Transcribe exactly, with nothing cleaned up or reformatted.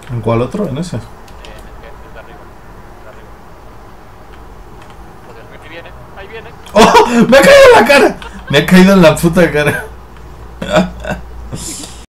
¿En cuál otro? ¿En ese? En el que es de arriba. De arriba. Joder, ahí viene, ahí viene. ¡Oh! ¡Me ha caído en la cara! Me ha caído en la puta cara.